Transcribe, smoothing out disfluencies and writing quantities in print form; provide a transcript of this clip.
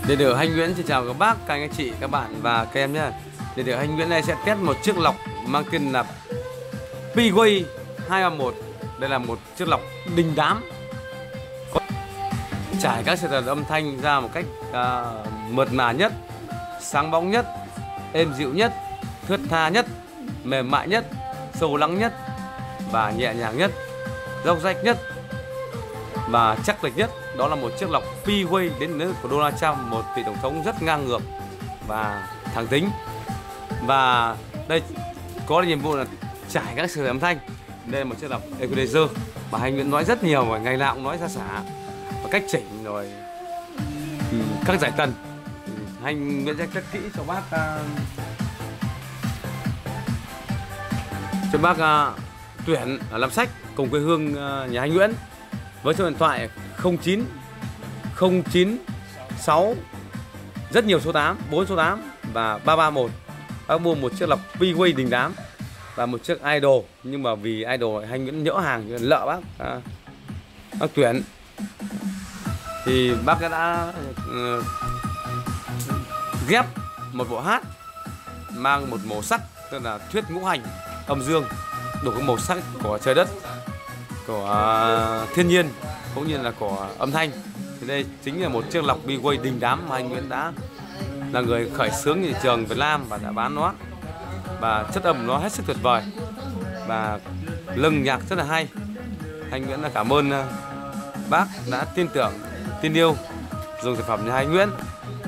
Điện tử Anh Nguyễn xin chào các bác, các anh chị, các bạn và các em nhé. Điện tử Anh Nguyễn này sẽ test một chiếc lọc mang tên là P-Way 231. Đây là một chiếc lọc đình đám, trải các sản phẩm âm thanh ra một cách mượt mà nhất, sáng bóng nhất, êm dịu nhất, thướt tha nhất, mềm mại nhất, sâu lắng nhất và nhẹ nhàng nhất, róc rách nhất và chắc lịch nhất. Đó là một chiếc lọc P-Way đến nước của Donald Trump, một vị tổng thống rất ngang ngược và thẳng tính. Và đây có nhiệm vụ là trải các sự âm thanh. Đây là một chiếc lọc equalizer mà anh Nguyễn nói rất nhiều và ngày nào cũng nói ra xả và cách chỉnh rồi các giải tần. Anh Nguyễn sẽ rất kỹ cho bác Tuyển làm sách cùng quê hương nhà anh Nguyễn với số điện thoại 09 096 rất nhiều số 8, 4 số 8 và 331. Bác mua một chiếc lọc P-Way đình đám và một chiếc Idol, nhưng mà vì Idol anh Nguyễn nhỡ hàng lợ bác Tuyển thì bác đã ghép một bộ hát mang một màu sắc tức là thuyết ngũ hành âm dương, đủ các màu sắc của trời đất, của thiên nhiên cũng như là của âm thanh. Thì đây chính là một chiếc lọc P-Way đình đám mà anh Nguyễn đã là người khởi xướng thị trường Việt Nam và đã bán nó, và chất âm nó hết sức tuyệt vời và lưng nhạc rất là hay. Anh Nguyễn là cảm ơn bác đã tin tưởng, tin yêu dùng sản phẩm nhà anh Nguyễn.